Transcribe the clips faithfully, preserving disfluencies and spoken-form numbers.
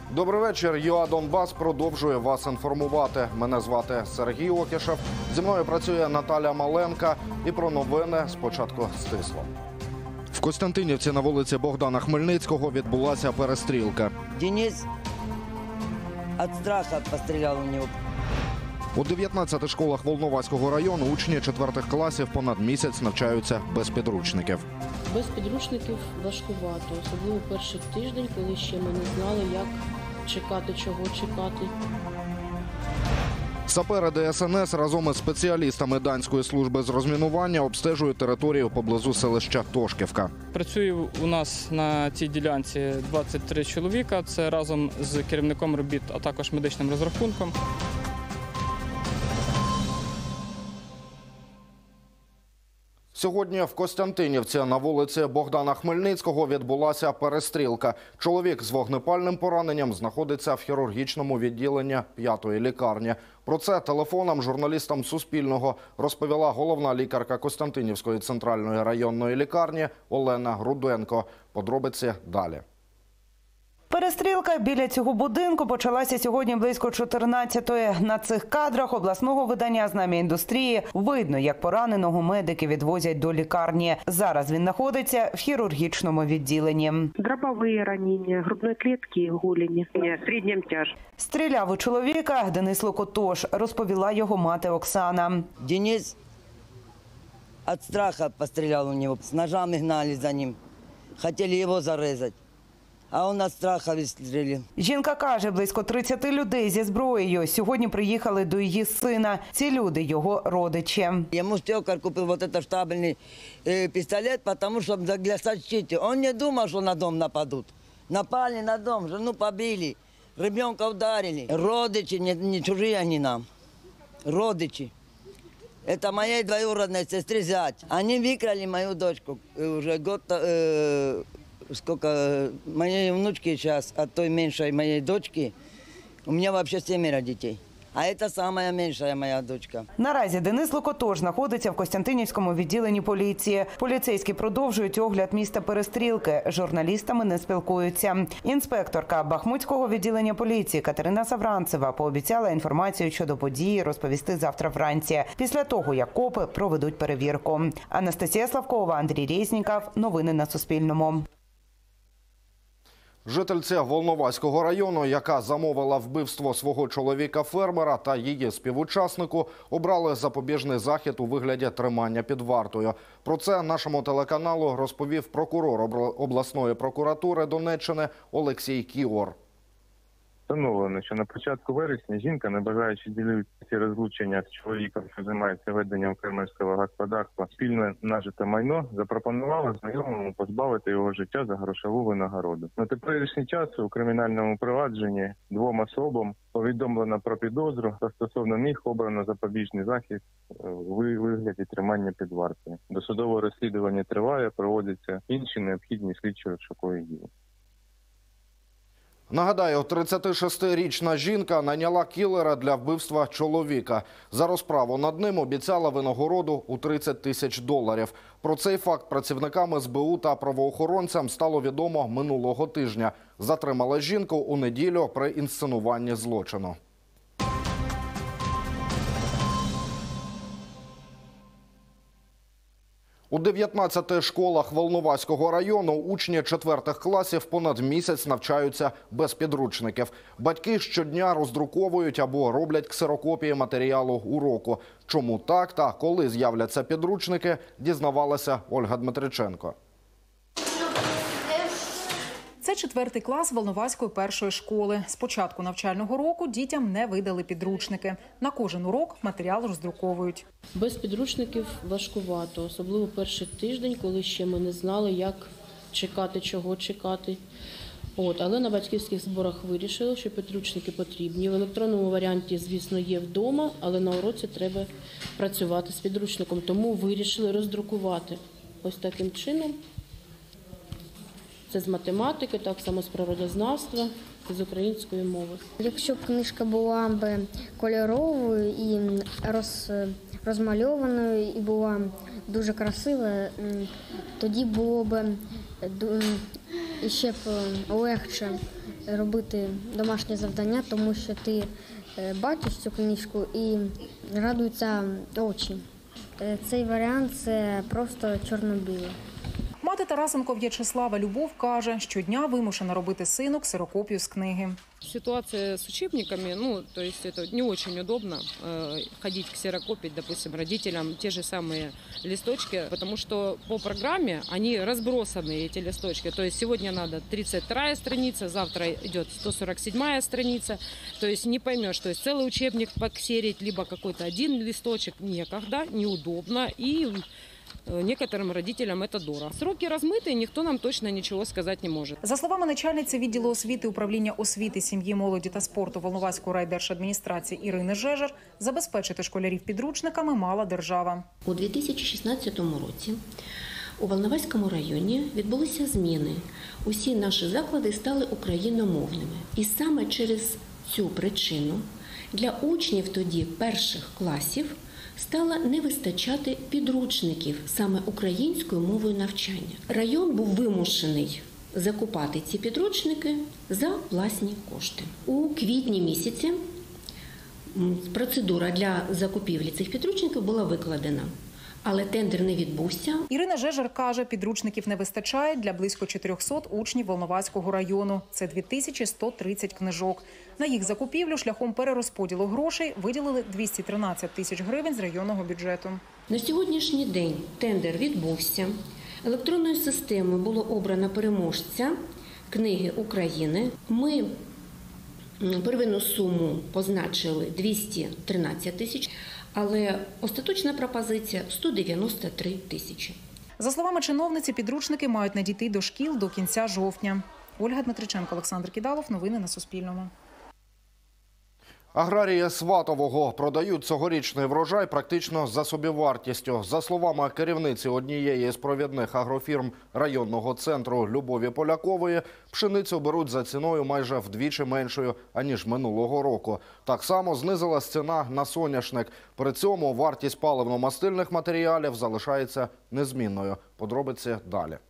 Добрий вечір. ЮА Донбас продовжує вас інформувати. Мене звати Сергій Окішев. Зі мною працює Наталя Маленка. І про новини спочатку стисло. В Костянтинівці на вулиці Богдана Хмельницького відбулася перестрілка. Денис від страху постріляв у нього. У дев'ятнадцяти школах Волноваського району учні четвертих класів понад місяць навчаються без підручників. Без підручників важкувато, особливо перший тиждень, коли ще ми не знали, як чекати, чого чекати. Сапери Де Ес Ен Ес разом із спеціалістами Данської служби з розмінування обстежують територію поблизу селища Тошківка. Працює у нас на цій ділянці двадцять три чоловіка. Це разом з керівником робіт, а також медичним розрахунком. Сьогодні в Костянтинівці на вулиці Богдана Хмельницького відбулася перестрілка. Чоловік з вогнепальним пораненням знаходиться в хірургічному відділенні п'ятої лікарні. Про це телефоном журналістам Суспільного розповіла головна лікарка Костянтинівської центральної районної лікарні Олена Руденко. Подробиці далі. Перестрілка біля цього будинку почалася сьогодні близько чотирнадцятої. На цих кадрах обласного видання «Знам'я індустрії» видно, як пораненого медики відвозять до лікарні. Зараз він знаходиться в хірургічному відділенні. Дробові ранення, грудної клітки, голені, середньому тяж. Стріляв у чоловіка Денис Локотош, розповіла його мати Оксана. Денис від страху постріляв у нього. З ножами гнали за ним. Хотіли його зарізати. А он від страху відстрілив. Жінка каже, близько тридцяти людей зі зброєю сьогодні приїхали до її сина. Ці люди – його родичі. Йому стекар купив вот этот штабельний пістолет, тому що для защиты. Он не думав, що на дом нападуть. Напали на дом, жену побили, ребенка ударили. Родичі, не, не чужі вони нам. Родичі. Это моей двоюродной сестры зять. Они выкрали мою дочку уже год... Э, сколько моей внучки сейчас, от той меньшей моей дочки, у меня вообще семеро детей. А это самая меньшая моя дочка. Наразі Денис Локотош знаходиться в Костянтинівському відділенні поліції. Поліцейські продовжують огляд місця перестрілки. З журналістами не спілкуються. Інспекторка Бахмутського відділення поліції Катерина Савранцева пообіцяла інформацію щодо події розповісти завтра вранці, після того, як копи проведуть перевірку. Анастасія Славкова, Андрій Резніков. Новини на Суспільному. Жительця Волноваського району, яка замовила вбивство свого чоловіка-фермера та її співучаснику, обрали запобіжний захід у вигляді тримання під вартою. Про це нашому телеканалу розповів прокурор обласної прокуратури Донеччини Олексій Кіор. Встановлено, що на початку вересня жінка, не бажаючи ділитися розлучення з чоловіком, що займається веденням фермерського господарства, спільне нажите майно, запропонувала знайомому позбавити його життя за грошову винагороду. На теперішній час у кримінальному провадженні двом особам повідомлено про підозру, та стосовно них обрано запобіжний захід у вигляді тримання під вартою. Досудове розслідування триває, проводяться інші необхідні слідчо-розшукові дії. Нагадаю, тридцятишестирічна жінка найняла кілера для вбивства чоловіка. За розправу над ним обіцяла винагороду у тридцять тисяч доларів. Про цей факт працівникам ес бе у та правоохоронцям стало відомо минулого тижня. Затримали жінку у неділю при інсценуванні злочину. У дев'ятнадцяти школах Волноваського району учні четвертих класів понад місяць навчаються без підручників. Батьки щодня роздруковують або роблять ксерокопії матеріалу уроку. Чому так та коли з'являться підручники, дізнавалася Ольга Дмитриченко. Це четвертий клас Волноваської першої школи. З початку навчального року дітям не видали підручники. На кожен урок матеріал роздруковують. Без підручників важкувато, особливо перший тиждень, коли ще ми не знали, як чекати, чого чекати. От, але на батьківських зборах вирішили, що підручники потрібні. В електронному варіанті, звісно, є вдома, але на уроці треба працювати з підручником. Тому вирішили роздрукувати ось таким чином. Це з математики, так само з природознавства, з української мови. Якщо б книжка була б кольоровою і роз, розмальованою, і була дуже красива, тоді було б і ще б е, легше робити домашнє завдання, тому що ти е, бачиш цю книжку і радуються очі. Е, Цей варіант – це просто чорно-білий. Мати Тарасенко В'ячеслава Любов каже, щодня вимушена робити сину ксерокопію з книги. Ситуация с учебниками, ну, то есть это не очень удобно э, ходить ксерокопить, допустим, родителям те же самые листочки, потому что по программе они разбросаны, эти листочки. То есть сегодня надо тридцать вторая страница, завтра идет сто сорок седьмая страница. То есть не поймешь, то есть целый учебник поксерить, либо какой-то один листочек некогда, неудобно и некоторым родителям это дорого. Сроки размыты, ніхто нам точно нічого сказати не може. За словами начальниці відділу освіти управління освіти, сім'ї, молоді та спорту Волноваської райдержадміністрації Ірини Жежер, забезпечити школярів підручниками мала держава. У дві тисячі шістнадцятому році у Волноваському районі відбулися зміни. Усі наші заклади стали україномовними. І саме через цю причину для учнів тоді перших класів стало не вистачати підручників саме українською мовою навчання. Район був вимушений закупати ці підручники за власні кошти. У квітні місяці процедура для закупівлі цих підручників була викладена. Але тендер не відбувся. Ірина Жежер каже, підручників не вистачає для близько чотирьохсот учнів Волноваського району. Це дві тисячі сто тридцять книжок. На їх закупівлю шляхом перерозподілу грошей виділили двісті тринадцять тисяч гривень з районного бюджету. На сьогоднішній день тендер відбувся. Електронною системою було обрано переможця книги України. Ми первинну суму позначили двісті тринадцять тисяч. Але остаточна пропозиція – сто дев'яносто три тисячі. За словами чиновниці, підручники мають надійти до шкіл до кінця жовтня. Ольга Дмитриченко, Олександр Кідалов. Новини на Суспільному. Аграрії Сватового продають цьогорічний врожай практично за собівартістю. За словами керівниці однієї з провідних агрофірм районного центру Любові Полякової, пшеницю беруть за ціною майже вдвічі меншою, аніж минулого року. Так само знизилась ціна на соняшник. При цьому вартість паливно-мастильних матеріалів залишається незмінною. Подробиці далі.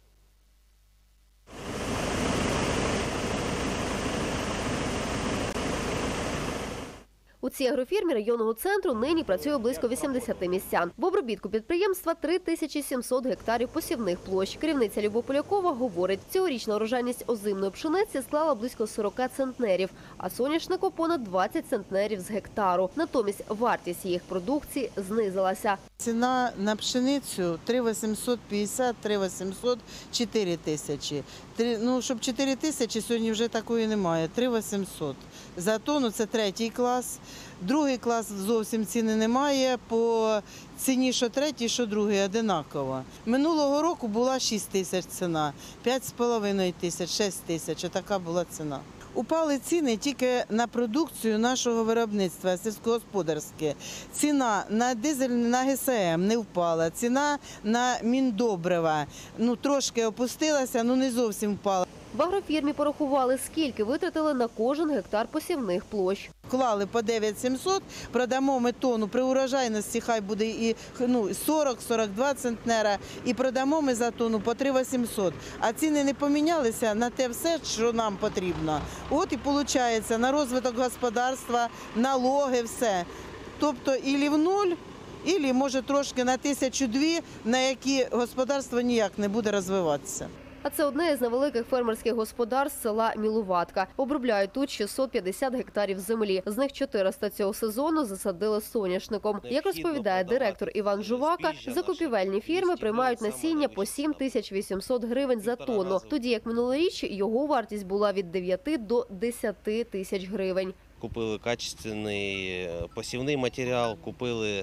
У цій агрофірмі районного центру нині працює близько вісімдесят містян. В обробітку підприємства три тисячі сімсот гектарів посівних площ. Керівниця Любов Полякова говорить, цьогорічна урожайність озимної пшениці склала близько сорок центнерів, а соняшнику – понад двадцять центнерів з гектару. Натомість вартість їх продукції знизилася. Ціна на пшеницю три тисячі вісімсот п'ятдесят, три тисячі вісімсот, чотири тисячі. Ну, щоб чотири тисячі, сьогодні вже такої немає, три тисячі вісімсот. За тонну це третій клас. Другий клас зовсім ціни немає, по ціні що третій, що другий одинаково. Минулого року була шість тисяч ціна, п'ять з половиною тисяч, шість тисяч, така була ціна. Упали ціни тільки на продукцію нашого виробництва, сільськогосподарське. Ціна на дизель, на ге ес ем не впала, ціна на міндобрива, ну, трошки опустилася, ну не зовсім впала. В агрофірмі порахували, скільки витратили на кожен гектар посівних площ. Вклали по дев'ять сімсот, продамо ми тонну, при урожайності хай буде і ну, сорок - сорок два центнера, і продамо ми за тонну по три тисячі вісімсот. А ціни не помінялися на те все, що нам потрібно. От і виходить на розвиток господарства, налоги, все. Тобто ілі в нуль, ілі може трошки на тисячу-дві, на які господарство ніяк не буде розвиватися. А це одне із невеликих фермерських господарств села Мілуватка. Обробляють тут шістсот п'ятдесят гектарів землі. З них чотириста цього сезону засадили соняшником. Як розповідає директор Іван Жувака, закупівельні фірми приймають насіння по сім тисяч вісімсот гривень за тонну, тоді як минулоріч його вартість була від дев'яти до десяти тисяч гривень. Купили качественний посівний матеріал, купили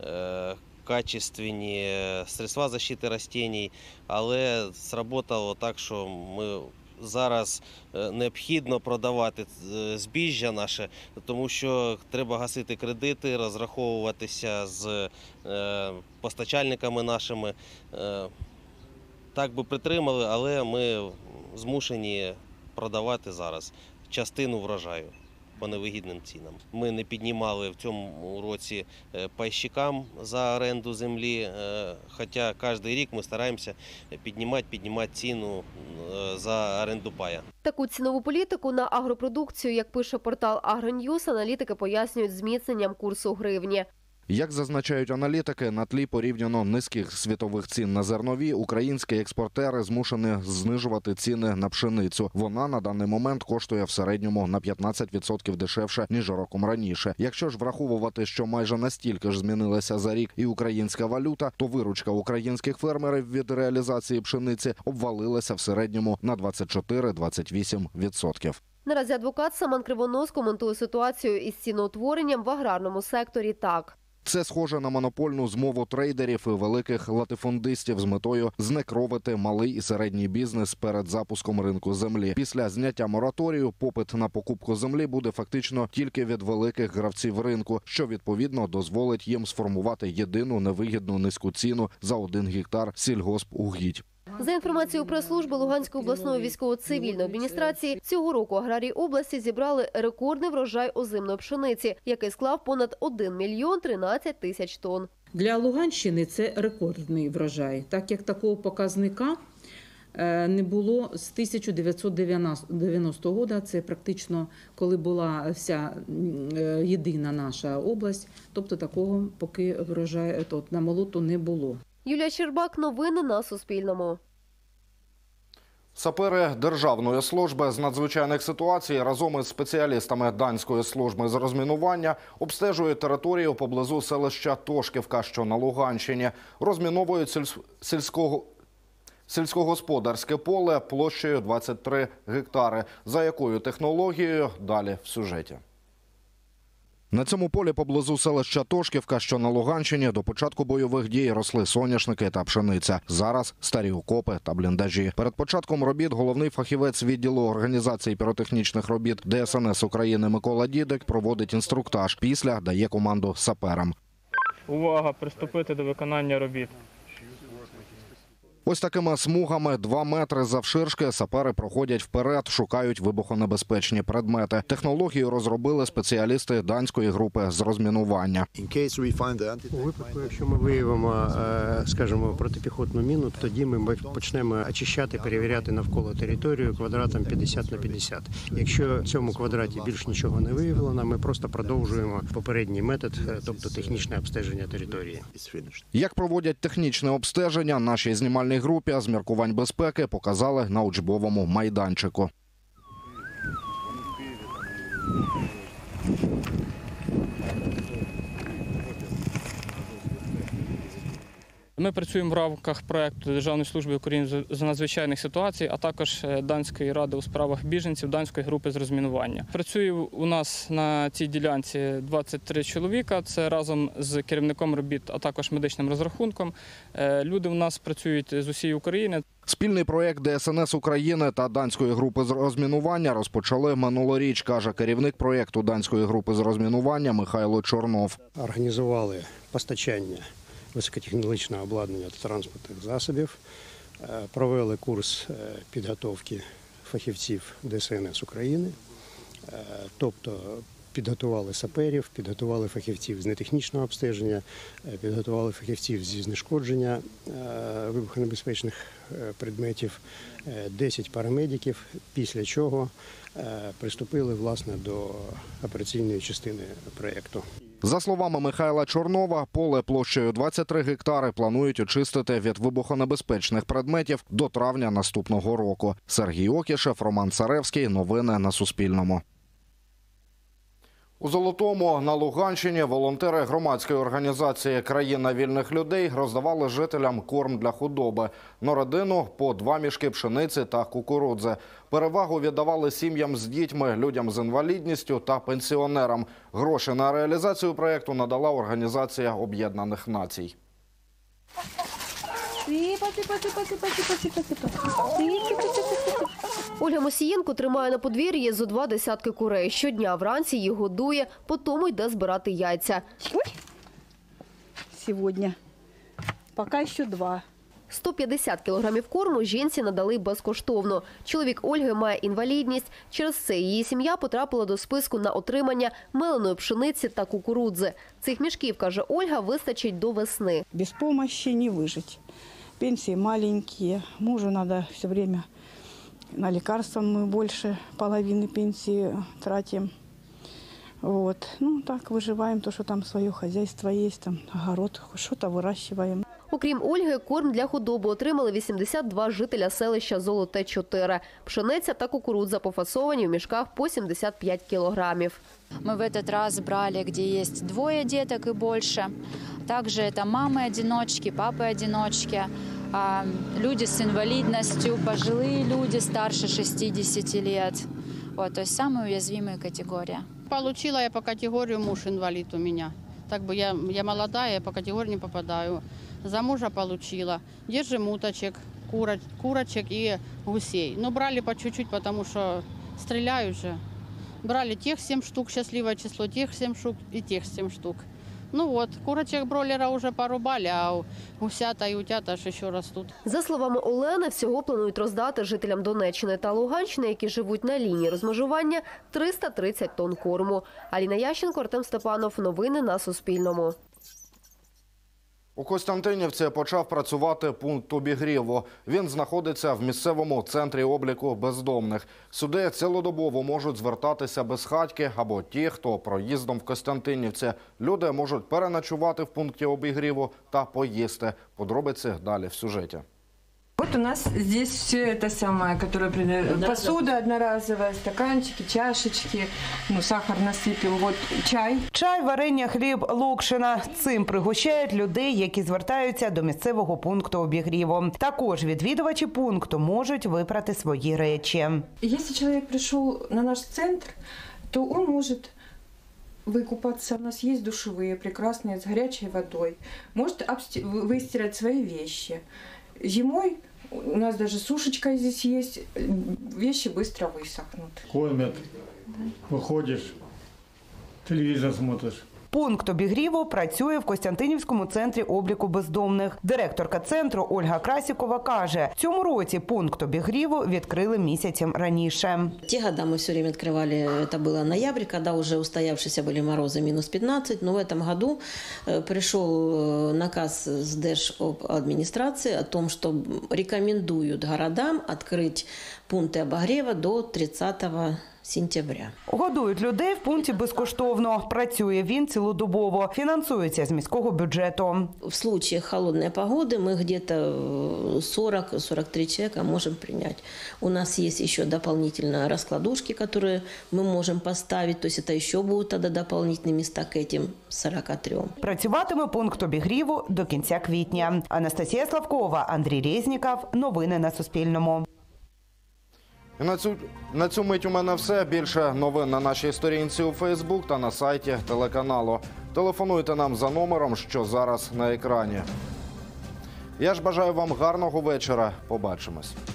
е качественні средства защити растінь, але сработало так, що ми зараз необхідно продавати збіжжя наше, тому що треба гасити кредити, розраховуватися з постачальниками нашими. Так би притримали, але ми змушені продавати зараз частину врожаю. по невигідним цінам. Ми не піднімали в цьому році пайщикам за оренду землі, хоча кожен рік ми стараємося піднімати, піднімати ціну за оренду пая. Таку цінову політику на агропродукцію, як пише портал «Агроньюз», аналітики пояснюють зміцненням курсу гривні. Як зазначають аналітики, на тлі порівняно низьких світових цін на зернові, українські експортери змушені знижувати ціни на пшеницю. Вона на даний момент коштує в середньому на п'ятнадцять відсотків дешевше, ніж роком раніше. Якщо ж враховувати, що майже настільки ж змінилася за рік і українська валюта, то виручка українських фермерів від реалізації пшениці обвалилася в середньому на двадцять чотири - двадцять вісім відсотків. Наразі адвокат Семен Кривонос коментує ситуацію із ціноутворенням в аграрному секторі так. Це схоже на монопольну змову трейдерів і великих латифундистів з метою знекровити малий і середній бізнес перед запуском ринку землі. Після зняття мораторію попит на покупку землі буде фактично тільки від великих гравців ринку, що відповідно дозволить їм сформувати єдину невигідну низьку ціну за один гектар сільгоспугідь. За інформацією прес-служби Луганської обласної військово-цивільної адміністрації, цього року аграрії області зібрали рекордний врожай озимної пшениці, який склав понад один мільйон тринадцять тисяч тонн. Для Луганщини це рекордний врожай, так як такого показника не було з тисяча дев'ятсот дев'яностого року, це практично коли була вся єдина наша область, тобто такого поки врожаю на молоту не було. Юлія Щербак, новини на Суспільному. Сапери Державної служби з надзвичайних ситуацій разом із спеціалістами Данської служби з розмінування обстежують територію поблизу селища Тошківка, що на Луганщині. Розміновують сільсь... сільського... сільськогосподарське поле площею двадцять три гектари. За якою технологією – далі в сюжеті. На цьому полі поблизу селища Тошківка, що на Луганщині, до початку бойових дій росли соняшники та пшениця. Зараз старі окопи та бліндажі. Перед початком робіт головний фахівець відділу організації піротехнічних робіт Де Ес Ен Ес України Микола Дідик проводить інструктаж. Після дає команду саперам. Увага! Приступити до виконання робіт. Ось такими смугами два метри завширшки сапери проходять вперед, шукають вибухонебезпечні предмети. Технологію розробили спеціалісти данської групи з розмінування. У випадку, якщо ми виявимо, скажімо, протипіхотну міну, тоді ми почнемо очищати, перевіряти навколо територію квадратом п'ятдесят на п'ятдесят. Якщо в цьому квадраті більш нічого не виявлено, ми просто продовжуємо попередній метод, тобто технічне обстеження території. Як проводять технічне обстеження, наші знімальні групі з міркувань безпеки показали на учбовому майданчику. Ми працюємо в рамках проєкту Державної служби України з надзвичайних ситуацій, а також Данської ради у справах біженців, Данської групи з розмінування. Працює у нас на цій ділянці двадцять три чоловіка, це разом з керівником робіт, а також медичним розрахунком. Люди у нас працюють з усієї України. Спільний проєкт Де Ес Ен Ес України та Данської групи з розмінування розпочали минулоріч, каже керівник проєкту Данської групи з розмінування Михайло Чорнов. Організували постачання високотехнологічного обладнання та транспортних засобів, провели курс підготовки фахівців Де Ес Ен Ес України, тобто підготували саперів, підготували фахівців з нетехнічного обстеження, підготували фахівців зі знешкодження вибухонебезпечних предметів, десять парамедиків, після чого приступили, власне, до операційної частини проєкту. За словами Михайла Чорнова, поле площею двадцять три гектари планують очистити від вибухонебезпечних предметів до травня наступного року. Сергій Окішев, Роман Царевський. Новини на Суспільному. У Золотому на Луганщині волонтери громадської організації «Країна вільних людей» роздавали жителям корм для худоби. На родину по два мішки пшениці та кукурудзи. Перевагу віддавали сім'ям з дітьми, людям з інвалідністю та пенсіонерам. Гроші на реалізацію проєкту надала Організація Об'єднаних Націй. Ольга Мосієнко тримає на подвір'ї зо два десятки курей. Щодня вранці їх годує, потім йде збирати яйця. Сьогодні поки що два. сто п'ятдесят кілограмів корму жінці надали безкоштовно. Чоловік Ольги має інвалідність. Через це її сім'я потрапила до списку на отримання меленої пшениці та кукурудзи. Цих мішків, каже Ольга, вистачить до весни. Без помощи не выжить. Пенсии маленькие, мужу надо все время на лекарства, мы больше половины пенсии тратим. Вот. Ну, так выживаем, то, что там свое хозяйство есть, там огород, что-то выращиваем. Окрім Ольги, корм для худоби отримали вісімдесят два жителя селища Золоте чотири. Пшениця та кукурудза пофасовані в мішках по сімдесят п'ять кілограмів. Мы в этот раз брали, где есть двое деток и больше. Также это мамы-одиночки, папы-одиночки, люди с инвалидностью, пожилые люди старше шестидесяти лет. Вот, то есть самые уязвимые категории. Получила я по категории муж инвалид у меня. Так бы я, я молодая, по категории не попадаю. За мужа получила. Держим уточек, куроч, курочек и гусей. Но брали по чуть-чуть, потому что стреляют же. Брали тех семь штук, счастливое число, тех семь штук и тех семь штук. Ну от, курочек бройлера вже порубали, а гусята і утята ж ще ростуть. За словами Олени, всього планують роздати жителям Донеччини та Луганщини, які живуть на лінії розмежування, триста тридцять тонн корму. Аліна Ященко, Артем Степанов. Новини на Суспільному. У Костянтинівці почав працювати пункт обігріву. Він знаходиться в місцевому центрі обліку бездомних. Сюди цілодобово можуть звертатися безхатьки або ті, хто проїздом в Костянтинівці. Люди можуть переночувати в пункті обігріву та поїсти. Подробиці далі в сюжеті. Вот у нас здесь все это самое, которое придает. Посуда одноразовая, стаканчики, чашечки, ну, сахар насыпем, вот чай. Чай, варення, хліб, локшина. Цим пригощають людей, які звертаються до місцевого пункту обігріву. Також відвідувачі пункту можуть випрати свої речі. Если человек пришел на наш центр, то он может выкупаться. У нас есть душевые прекрасные с горячей водой. Может выстирать свои вещи. Зимой у нас даже сушечка здесь есть, вещи быстро высохнут. Кормят, выходишь, телевизор смотришь. Пункт обігріву працює в Костянтинівському центрі обліку бездомних. Директорка центру Ольга Красікова каже, в цьому році пункт обігріву відкрили місяцем раніше. Те года мы все время открывали, это было ноябрь, когда уже устоявшиеся были морозы минус пятнадцать, но в этом году пришел наказ с Держадминистрации о том, что рекомендуют городам открыть пункты обогрева до тридцатого сентября. Годують людей в пункті безкоштовно. Працює він цілодобово. Фінансується з міського бюджету. В случае холодной погоды мы где-то сорок — сорок три человека можем принять. У нас есть еще дополнительно раскладушки, которые мы можем поставить. То есть это еще будут тогда дополнительные места к этим сорока трем. Працюватиме пункт обігріву до кінця квітня. Анастасія Славкова, Андрій Резніков. Новини на Суспільному. І на цю, на цю мить у мене все. Більше новин на нашій сторінці у Фейсбук та на сайті телеканалу. Телефонуйте нам за номером, що зараз на екрані. Я ж бажаю вам гарного вечора. Побачимось.